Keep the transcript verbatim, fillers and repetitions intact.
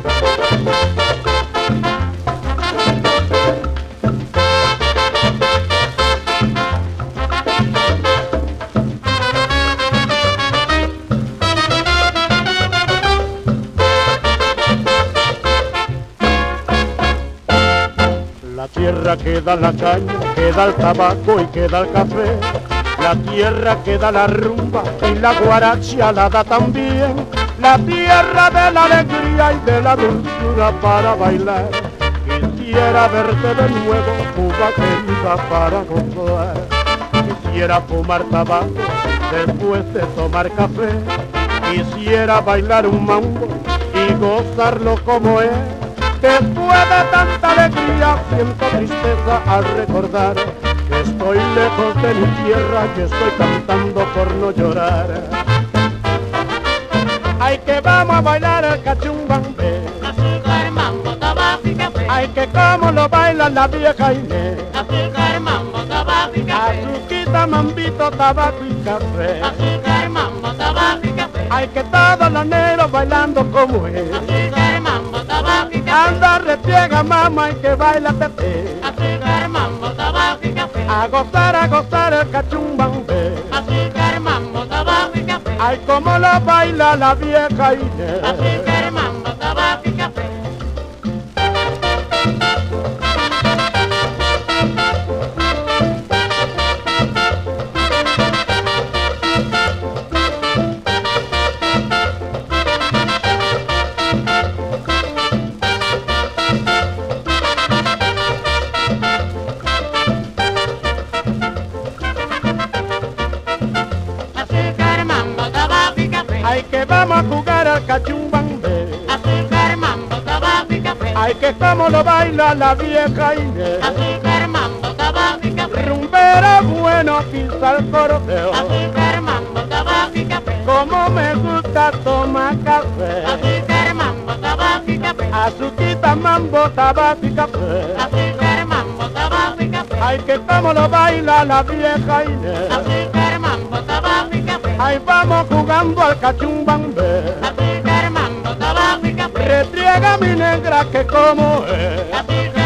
La tierra que da la caña, que da el tabaco y que da el café. La tierra que da la rumba y la guaracha la da también. La tierra de la alegría y de la dulzura para bailar. Quisiera verte de nuevo, Cuba querida, para gozar. Quisiera fumar tabaco después de tomar café. Quisiera bailar un mambo y gozarlo como es. Después de tanta alegría siento tristeza al recordar que estoy lejos de mi tierra, que estoy cantando por no llorar. Ay, que vamos a bailar el cachumbambé, Azúcar, mambo, tabaco y café. ay, que como lo baila la vieja Inés. Azúcar, mambo, tabaco y café. Azuquita, mambito, tabaco y café. Azúcar, mambo, tabaco y café. Ay, que todos los negros bailando como es. Azúcar, mambo, tabaco y café. Anda, repliega, mamá, y que baila Pepe. Azúcar, mambo, tabaco y café. A gozar, a gozar el cachumbambé. Azúcar, mambo, tabaco y café. Ay, como lo baila la vieja Inés. Azúcar, mambo, tabaco y café. Azúcar, mambo, tabaco y café. Ay, que vamos a jugar al cachumbambé. Azúcar, mambo, tabaco y café. Ay, que como lo baila la vieja Inés. Azúcar, mambo, tabaco y café. Rumbera bueno, pisa el cordeo. Azúcar, mambo, tabaco y café. Como me gusta tomar café. Azúcar, mambo, tabaco y café. Azuquita, mambo, tabaco y café. Azúcar, mambo, tabaco y café. Ay, que como lo baila la vieja Inés. Azúcar, mambo, tabaco y café. Ay, vamos jugando al cachumbambé. Azúcar, mambo, tabaco y café. Retriega mi negra que como es. Azúcar,